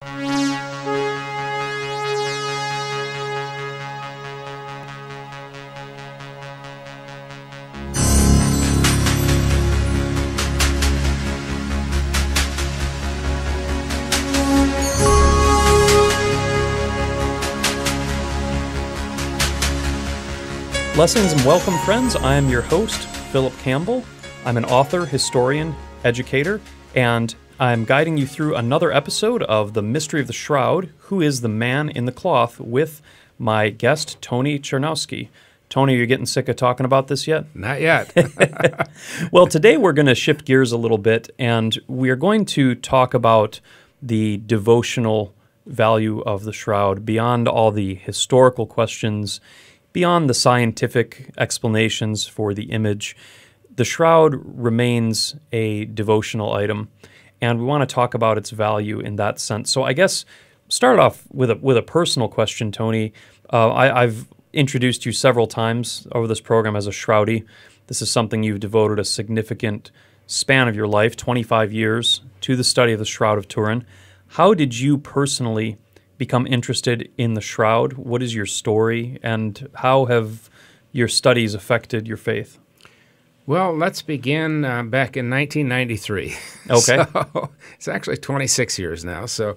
Blessings and welcome, friends. I am your host, Phillip Campbell. I'm an author, historian, educator, and I'm guiding you through another episode of The Mystery of the Shroud, Who is the Man in the Cloth, with my guest, Tony Charniawski. Tony, are you getting sick of talking about this yet? Not yet. Well, today we're going to shift gears a little bit, and we're going to talk about the devotional value of the shroud beyond all the historical questions, beyond the scientific explanations for the image. The shroud remains a devotional item, and we want to talk about its value in that sense. So I guess start off with a personal question, Tony. I've introduced you several times over this program as a shroudie. This is something you've devoted a significant span of your life, 25 years, to the study of the Shroud of Turin. How did you personally become interested in the shroud? What is your story, and how have your studies affected your faith? Well, let's begin back in 1993. Okay. So, it's actually 26 years now. So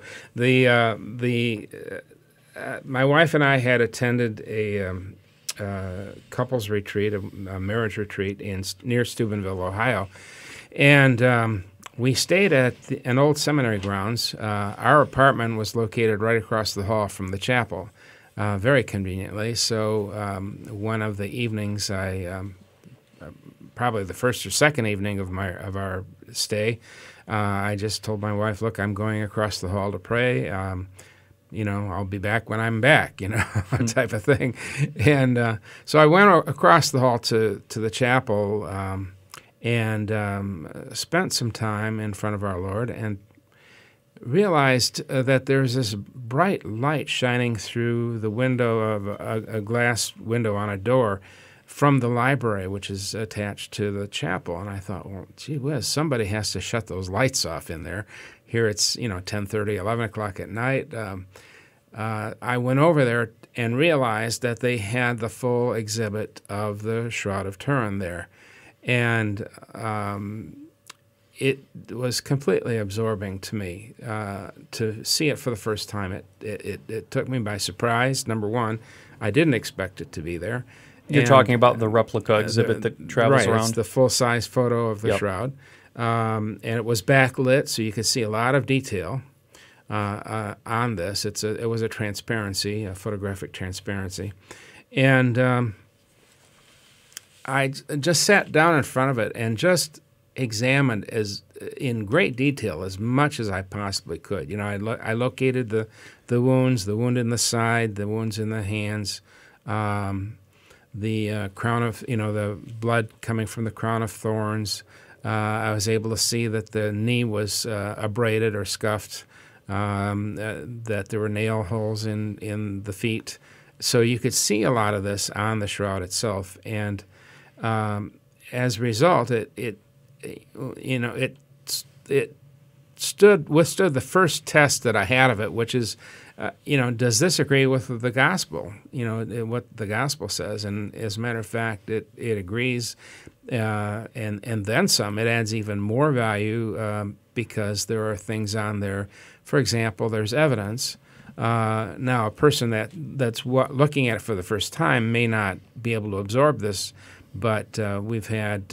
my wife and I had attended a couples retreat, a marriage retreat near Steubenville, Ohio, and we stayed at an old seminary grounds. Our apartment was located right across the hall from the chapel, very conveniently. So one of the evenings, probably the first or second evening of our stay, I just told my wife, "Look, I'm going across the hall to pray. I'll be back when I'm back," type of thing. And so I went across the hall to the chapel. And spent some time in front of our Lord and realized that there's this bright light shining through the window of a glass window on a door from the library, which is attached to the chapel. And I thought, well, gee whiz, somebody has to shut those lights off in there. Here it's 10:30, 11 o'clock at night. I went over there and realized that they had the full exhibit of the Shroud of Turin there. And it was completely absorbing to me to see it for the first time. It took me by surprise. Number one, I didn't expect it to be there. You're talking about the replica exhibit that travels around? Right, it's the full-size photo of the shroud. And it was backlit, so you could see a lot of detail on this. It was a transparency, a photographic transparency. And I just sat down in front of it and just examined in great detail as much as I possibly could. I located the wounds, the wound in the side, the wounds in the hands, the crown of, the blood coming from the crown of thorns. I was able to see that the knee was abraded or scuffed, that there were nail holes in the feet. So you could see a lot of this on the shroud itself, and as a result, it withstood the first test that I had of it, which is, does this agree with the gospel? What the gospel says, and as a matter of fact, it agrees, and then some. It adds even more value because there are things on there. For example, there's evidence. Now, a person that's looking at it for the first time may not be able to absorb this. But we've had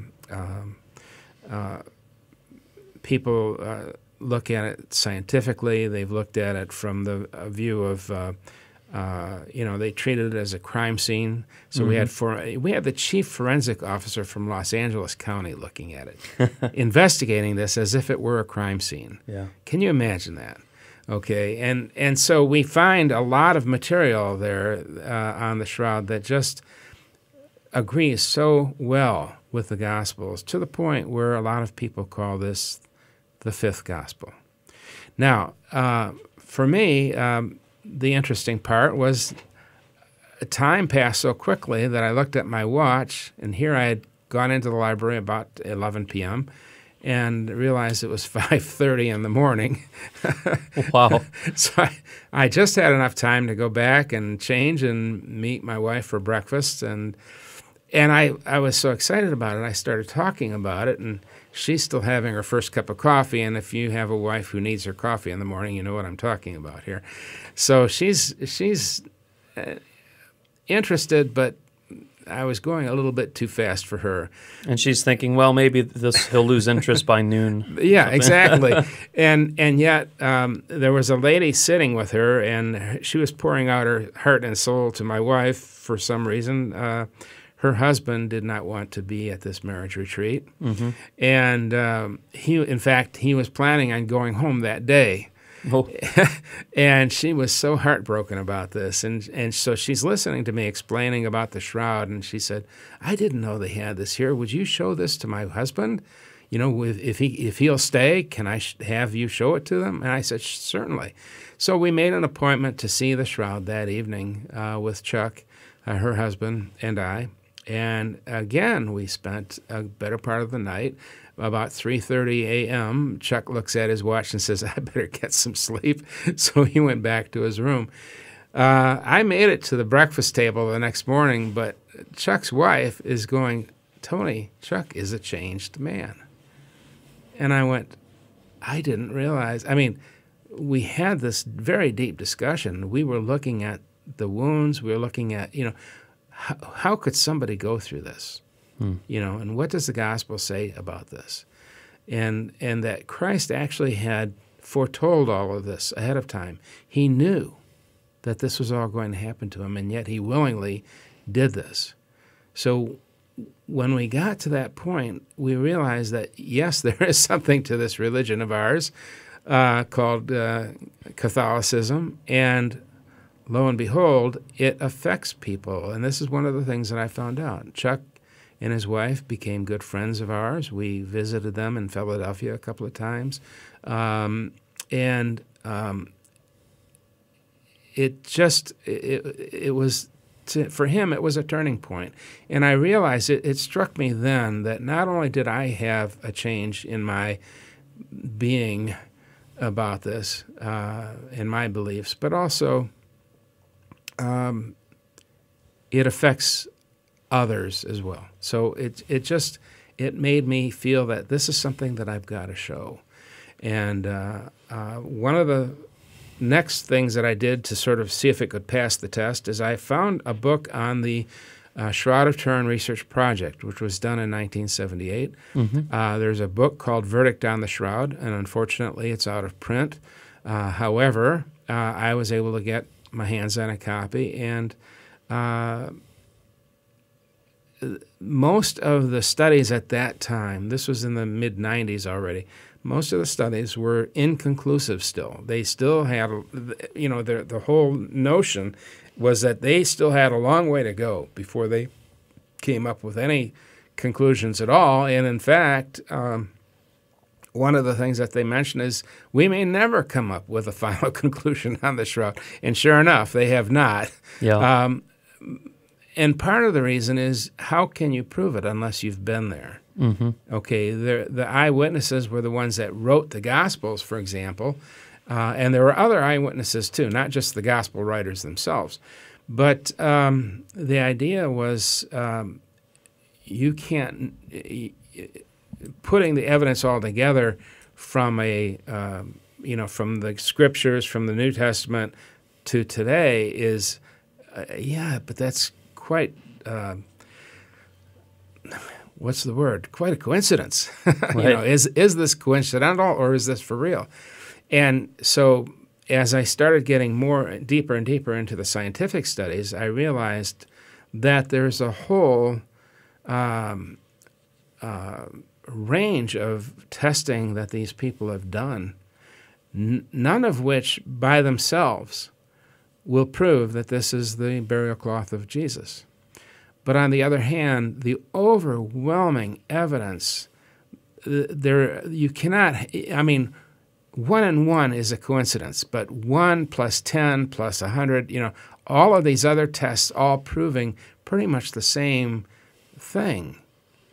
people look at it scientifically. They've looked at it from the view of, they treated it as a crime scene. So we had the chief forensic officer from Los Angeles County looking at it, investigating this as if it were a crime scene. Yeah. Can you imagine that? Okay, and so we find a lot of material there on the shroud that just agrees so well with the Gospels, to the point where a lot of people call this the fifth Gospel. Now, for me, the interesting part was time passed so quickly that I looked at my watch, and here I had gone into the library about 11 p.m., and realized it was 5:30 in the morning. Wow. So I just had enough time to go back and change and meet my wife for breakfast. And I was so excited about it, I started talking about it, and she's still having her first cup of coffee. And if you have a wife who needs her coffee in the morning, you know what I'm talking about here. So she's interested, but I was going a little bit too fast for her. And she's thinking, well, maybe he'll lose interest by noon. Yeah, exactly. And yet there was a lady sitting with her, and she was pouring out her heart and soul to my wife for some reason. Her husband did not want to be at this marriage retreat. Mm-hmm. And he was planning on going home that day. Oh. And she was so heartbroken about this. And so she's listening to me explaining about the shroud, and she said, I didn't know they had this here. Would you show this to my husband? You know, if he'll stay, can I have you show it to them? And I said, certainly. So we made an appointment to see the shroud that evening with Chuck, her husband, and I. And again, we spent a better part of the night. About 3:30 a.m., Chuck looks at his watch and says, I better get some sleep. So he went back to his room. I made it to the breakfast table the next morning, but Chuck's wife is going, Tony, Chuck is a changed man. And I went, I didn't realize. I mean, we had this very deep discussion. We were looking at the wounds. We were looking at, how could somebody go through this? And what does the gospel say about this? And that Christ actually had foretold all of this ahead of time. He knew that this was all going to happen to him, and yet he willingly did this. So when we got to that point, we realized that, yes, there is something to this religion of ours called Catholicism, and lo and behold, it affects people. And this is one of the things that I found out. Chuck and his wife became good friends of ours. We visited them in Philadelphia a couple of times. It was, for him, it was a turning point. And I realized it struck me then that not only did I have a change in my being about this, in my beliefs, but also it affects others as well. So it made me feel that this is something that I've got to show. And one of the next things that I did to sort of see if it could pass the test is I found a book on the Shroud of Turin Research Project, which was done in 1978. Mm-hmm. There's a book called Verdict on the Shroud, and unfortunately it's out of print. However, I was able to get my hands on a copy, and most of the studies at that time, this was in the mid-90s already, most of the studies were inconclusive still. They still had, the whole notion was that they still had a long way to go before they came up with any conclusions at all. And in fact, one of the things that they mention is we may never come up with a final conclusion on the shroud. And sure enough, they have not. Yeah. And part of the reason is, how can you prove it unless you've been there? Mm-hmm. Okay, the eyewitnesses were the ones that wrote the Gospels, for example, and there were other eyewitnesses too, not just the Gospel writers themselves. But the idea was you can't, putting the evidence all together from from the Scriptures, from the New Testament to today is, but that's quite, what's the word? Quite a coincidence. Right. Is this coincidental or is this for real? And so as I started getting deeper and deeper into the scientific studies, I realized that there's a whole range of testing that these people have done, none of which by themselves will prove that this is the burial cloth of Jesus. But on the other hand, the overwhelming evidence, you cannot, 1 and 1 is a coincidence, but 1 plus 10 plus 100, all of these other tests all proving pretty much the same thing.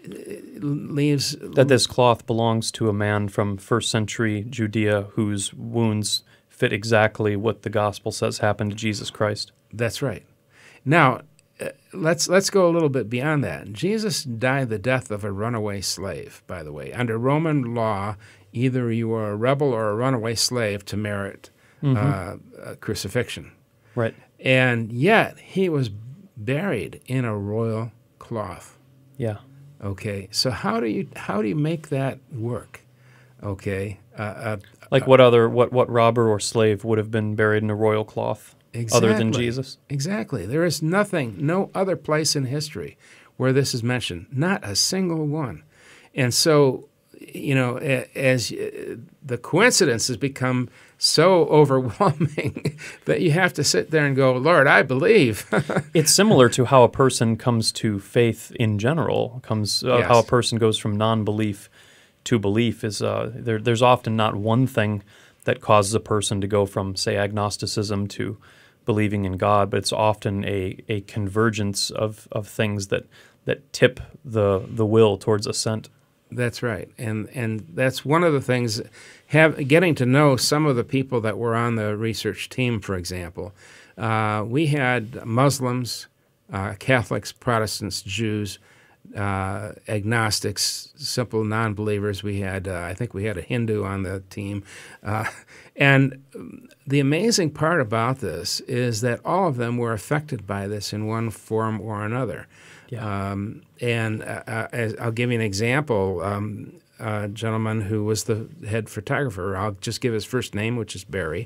leaves That this cloth belongs to a man from first century Judea whose wounds fit exactly what the gospel says happened to Jesus Christ. That's right. Now, let's go a little bit beyond that. Jesus died the death of a runaway slave, by the way. Under Roman law, either you were a rebel or a runaway slave to merit crucifixion. Right. And yet, he was buried in a royal cloth. Yeah. Okay, so how do you make that work? Okay, Like what robber or slave would have been buried in a royal cloth other than Jesus? Exactly. There is no other place in history where this is mentioned, not a single one. And so, as the coincidences become so overwhelming that you have to sit there and go, Lord, I believe. It's similar to how a person comes to faith in general, Yes. how a person goes from non-belief to belief. There's often not one thing that causes a person to go from, say, agnosticism to believing in God, but it's often a convergence of things that tip the will towards assent. That's right, and that's one of the things. Getting to know some of the people that were on the research team, for example, we had Muslims, Catholics, Protestants, Jews, agnostics, simple non-believers. We had, I think, we had a Hindu on the team, and the amazing part about this is that all of them were affected by this in one form or another. Yeah. I'll give you an example. A gentleman who was the head photographer, I'll just give his first name, which is Barry.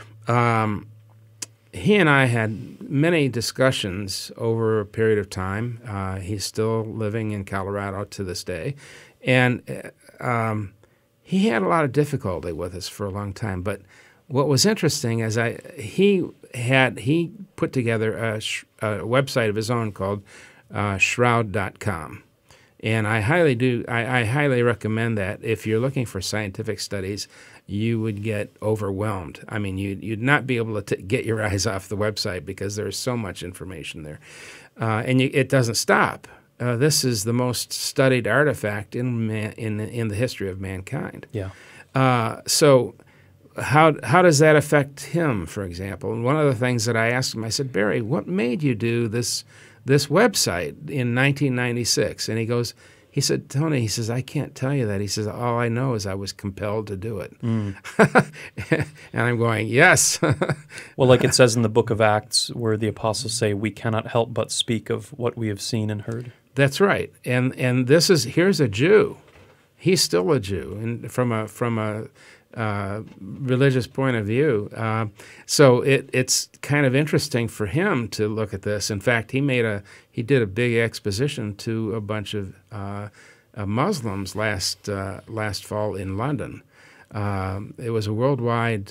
He and I had many discussions over a period of time. He's still living in Colorado to this day. And he had a lot of difficulty with us for a long time. But what was interesting is he put together a website of his own called Shroud.com. And I highly recommend that. If you're looking for scientific studies, you would get overwhelmed. I mean, you'd not be able to get your eyes off the website because there's so much information there. And it doesn't stop. This is the most studied artifact in the history of mankind. Yeah. So how does that affect him, for example? And one of the things that I asked him, I said, Barry, what made you do this website in 1996? And he said, Tony, he says, I can't tell you that. He says, all I know is I was compelled to do it. And I'm going, yes. Well, like it says in the book of Acts where the apostles say, we cannot help but speak of what we have seen and heard. That's right. And here's a Jew. He's still a Jew, and from a religious point of view. So it's kind of interesting for him to look at this. In fact, he did a big exposition to a bunch of Muslims last fall in London. It was a worldwide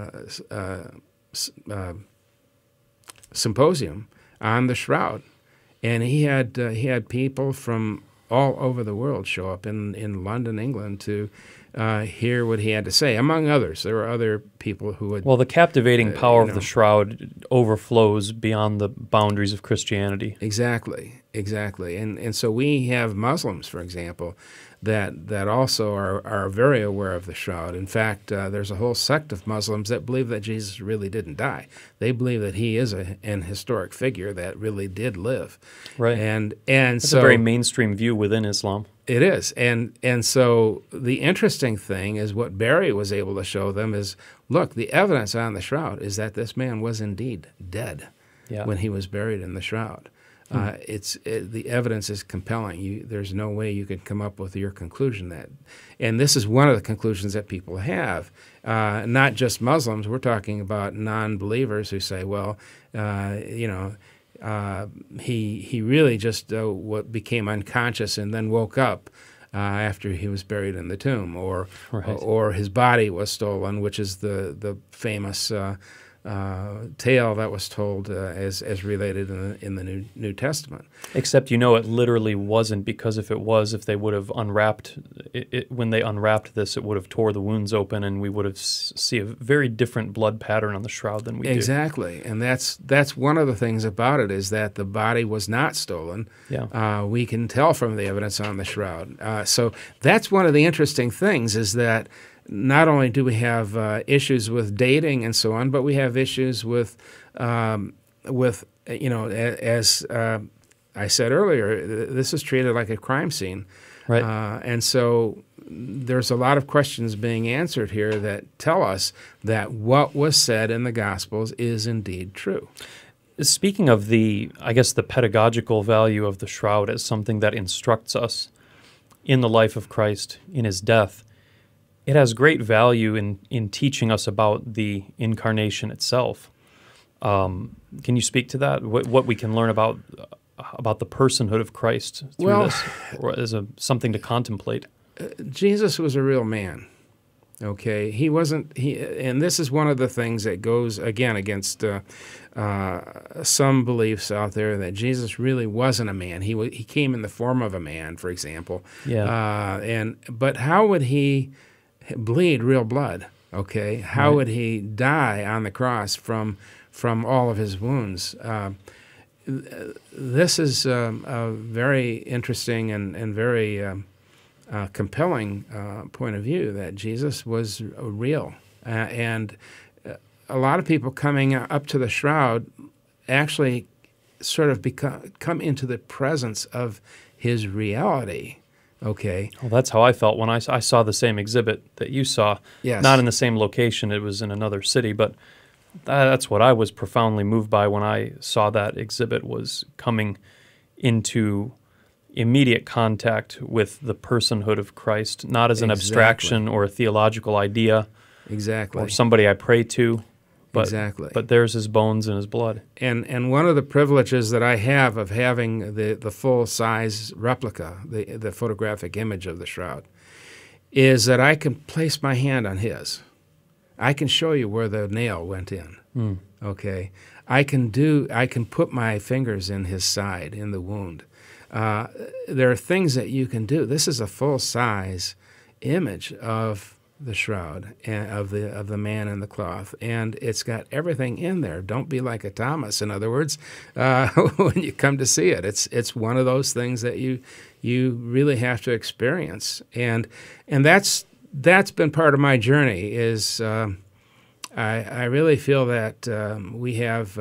symposium on the Shroud, and he had people from all over the world show up in London, England, to hear what he had to say. Among others, there were other people who would. Well, the captivating power of the Shroud overflows beyond the boundaries of Christianity. Exactly, and so we have Muslims, for example, that also are very aware of the Shroud. In fact, there's a whole sect of Muslims that believe that Jesus really didn't die. They believe that he is an historic figure that really did live. Right. And That's so a very mainstream view within Islam. It is. And so the interesting thing is what Barry was able to show them is, look, the evidence on the Shroud is that this man was indeed dead when he was buried in the Shroud. The evidence is compelling. There's no way you could come up with your conclusion that. And this is one of the conclusions that people have, not just Muslims. We're talking about non-believers who say, well, he really just became unconscious and then woke up after he was buried in the tomb, or his body was stolen, which is the famous tale that was told as related in the New Testament. Except, you know, it literally wasn't, because if it was, if they would have unwrapped it, when they unwrapped this, it would have tore the wounds open, and we would have see a very different blood pattern on the shroud than we do. Exactly, and that's one of the things about it, is that the body was not stolen. Yeah. We can tell from the evidence on the shroud. So that's one of the interesting things, is that not only do we have issues with dating and so on, but we have issues with you know, as I said earlier, this is treated like a crime scene. Right. And so there's a lot of questions being answered here that tell us that what was said in the Gospels is indeed true. Speaking of I guess the pedagogical value of the shroud as something that instructs us in the life of Christ, in his death, it has great value in teaching us about the incarnation itself. Can you speak to that? What we can learn about the personhood of Christ through this, or as something to contemplate? Jesus was a real man. Okay, he wasn't. And this is one of the things that goes again against some beliefs out there, that Jesus really wasn't a man. He came in the form of a man, for example. Yeah. But how would he bleed real blood? Okay, how would he die on the cross from all of his wounds? This is a very interesting and very compelling point of view, that Jesus was real. And a lot of people coming up to the shroud actually sort of come into the presence of his reality. Okay. Well, that's how I felt when I saw the same exhibit that you saw. Yes. Not in the same location, it was in another city, but that's what I was profoundly moved by when I saw that exhibit, was coming into immediate contact with the personhood of Christ, not as an abstraction or a theological idea, or somebody I pray to, but there's his bones and his blood. And one of the privileges that I have of having the full-size replica, the photographic image of the shroud, is that I can place my hand on his. I can show you where the nail went in. Okay, I can put my fingers in his side, in the wound. There are things that you can do. This is a full-size image of the shroud and of the man in the cloth, and it's got everything in there. Don't be like a Thomas. In other words, when you come to see it, it's one of those things that you really have to experience, and that's been part of my journey. Is I really feel that we have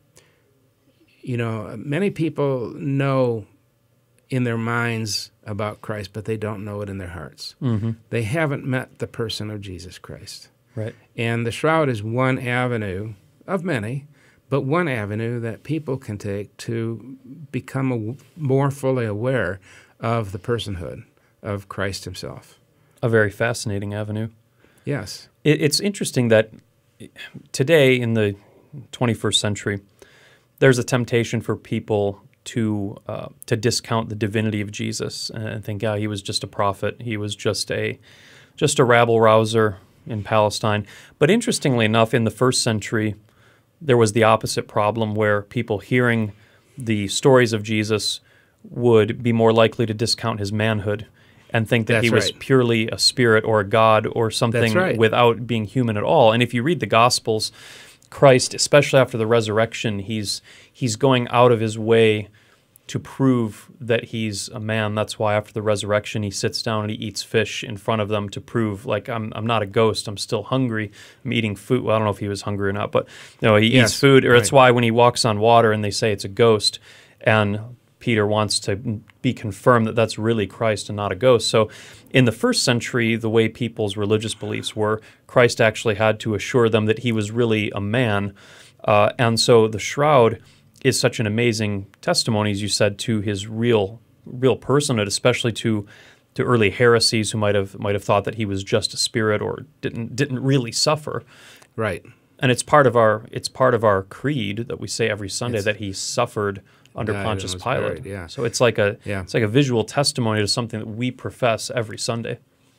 many people know in their minds about Christ, but they don't know it in their hearts. Mm-hmm. They haven't met the person of Jesus Christ. Right. And the shroud is one avenue of many, but one avenue that people can take to become more fully aware of the personhood of Christ himself. A very fascinating avenue. Yes. It's interesting that today, in the 21st century, there's a temptation for people to discount the divinity of Jesus and think, yeah, he was just a prophet. He was just a rabble-rouser in Palestine. But interestingly enough, in the first century, there was the opposite problem, where people hearing the stories of Jesus would be more likely to discount his manhood and think that he was purely a spirit or a god or something without being human at all. And if you read the Gospels, Christ, especially after the resurrection, he's going out of his way to prove that he's a man. That's why after the resurrection, he sits down and he eats fish in front of them to prove, like, I'm not a ghost. I'm still hungry. I'm eating food. Well, I don't know if he was hungry or not, but he eats food. Or that's why when he walks on water and they say it's a ghost, and Peter wants to be confirmed that that's really Christ and not a ghost. So in the first century, the way people's religious beliefs were, Christ actually had to assure them that he was really a man. And so the shroud is such an amazing testimony, as you said, to his real personhood, especially to early heresies who might have thought that he was just a spirit or didn't really suffer. Right. And it's part of our creed that we say every Sunday, that he suffered under Pontius Pilate. Buried, yeah. So it's like a visual testimony to something that we profess every Sunday.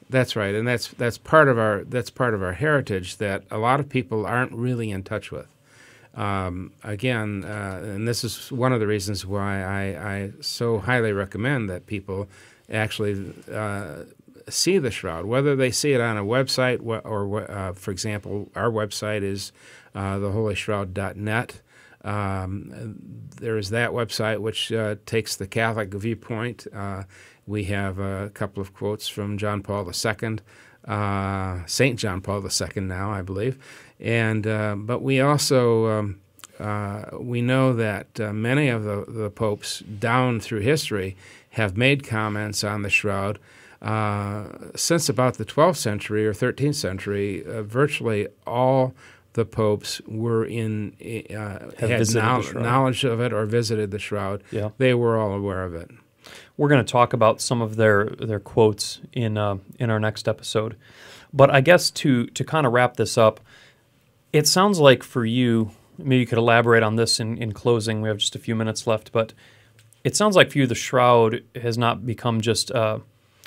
That's right, and that's part of our heritage that a lot of people aren't really in touch with. Again, and this is one of the reasons why I so highly recommend that people actually see the shroud, whether they see it on a website or, for example, our website is theholyshroud.net. There is that website which takes the Catholic viewpoint. We have a couple of quotes from John Paul II, St. John Paul II now, I believe. And but we also we know that many of the popes down through history have made comments on the shroud. Since about the 12th century or 13th century, virtually all the popes were had knowledge of it or visited the shroud. Yeah. They were all aware of it. We're going to talk about some of their quotes in our next episode. But I guess to kind of wrap this up, it sounds like for you, maybe you could elaborate on this in closing. We have just a few minutes left, but it sounds like for you the shroud has not become just a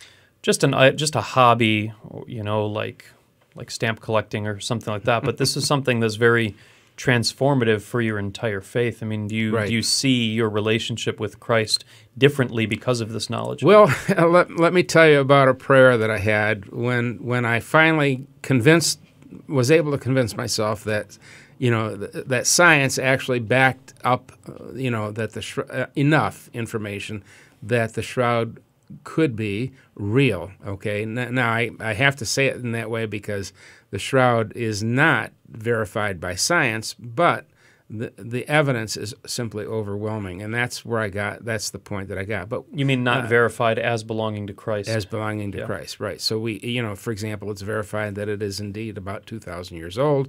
hobby, like stamp collecting or something like that. But this is something that's very transformative for your entire faith. I mean, do you see your relationship with Christ differently because of this knowledge? Well, let me tell you about a prayer that I had when I finally was able to convince myself that, that science actually backed up, that enough information that the shroud could be real. Okay, now I have to say it in that way because the shroud is not verified by science, but the evidence is simply overwhelming, and that's the point that I got. But you mean not verified as belonging to Christ? As belonging to Christ, right. So we, for example, it's verified that it is indeed about 2,000 years old.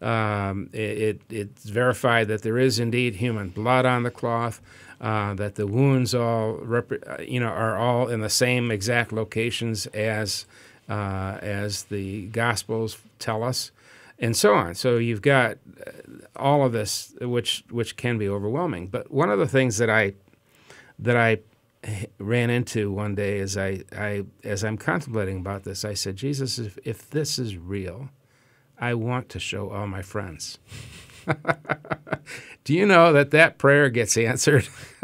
It's verified that there is indeed human blood on the cloth, that the wounds are all in the same exact locations as the Gospels tell us, and so on. So you've got all of this, which can be overwhelming. But one of the things that I ran into one day as I'm contemplating about this, I said, Jesus, if this is real, I want to show all my friends. Do you know that prayer gets answered?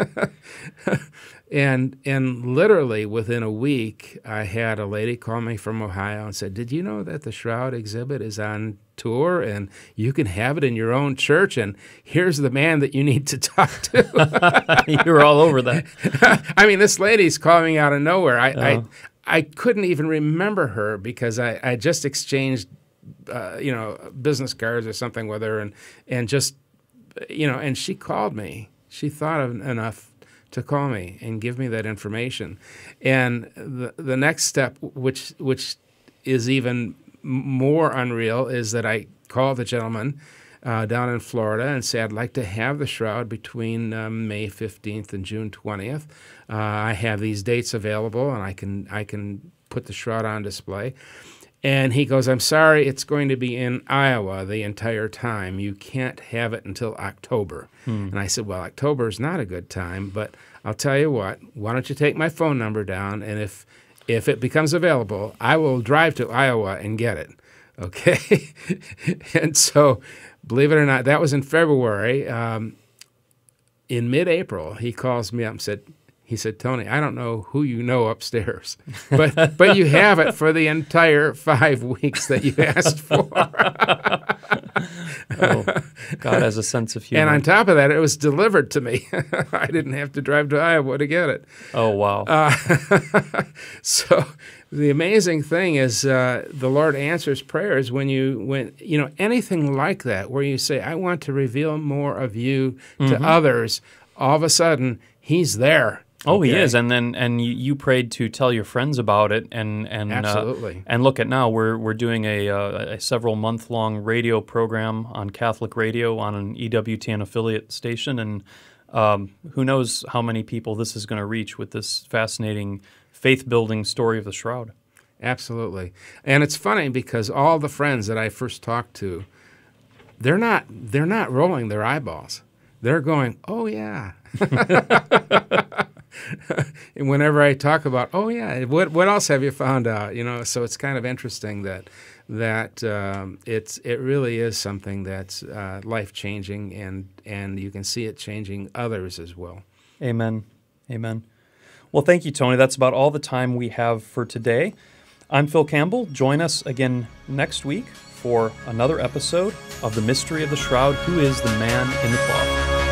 And literally within a week, I had a lady call me from Ohio and said, did you know that the Shroud exhibit is on tour and you can have it in your own church, and here's the man that you need to talk to? You were all over that. I mean, this lady's calling out of nowhere. I couldn't even remember her because I just exchanged business cards or something with her, and just, and she called me. She thought of enough to call me and give me that information. And the next step, which is even more unreal, is that I called the gentleman down in Florida and say, I'd like to have the shroud between May 15th and June 20th. I have these dates available, and I can put the shroud on display. And he goes, I'm sorry, it's going to be in Iowa the entire time. You can't have it until October. And I said, well, October is not a good time, but I'll tell you what, why don't you take my phone number down, and if it becomes available, I will drive to Iowa and get it. Okay? And so, believe it or not, that was in February. In mid-April, he calls me up and he said, Tony, I don't know who you know upstairs, but you have it for the entire 5 weeks that you asked for. Oh, God has a sense of humor. And on top of that, it was delivered to me. I didn't have to drive to Iowa to get it. Oh, wow. So the amazing thing is the Lord answers prayers when anything like that, where you say, I want to reveal more of you to others, all of a sudden, He's there. Oh, okay. He is, and you prayed to tell your friends about it, and absolutely. And look at now, we're doing a several month-long radio program on Catholic radio on an EWTN affiliate station, and who knows how many people this is going to reach with this fascinating faith-building story of the Shroud. Absolutely, and it's funny because all the friends that I first talked to, they're not rolling their eyeballs. They're going, oh yeah. and whenever I talk about, oh yeah, what else have you found out? So it's kind of interesting that it really is something that's life changing, and you can see it changing others as well. Amen. Amen. Well, thank you, Tony. That's about all the time we have for today. I'm Phil Campbell. Join us again next week for another episode of The Mystery of the Shroud. Who is the man in the cloth?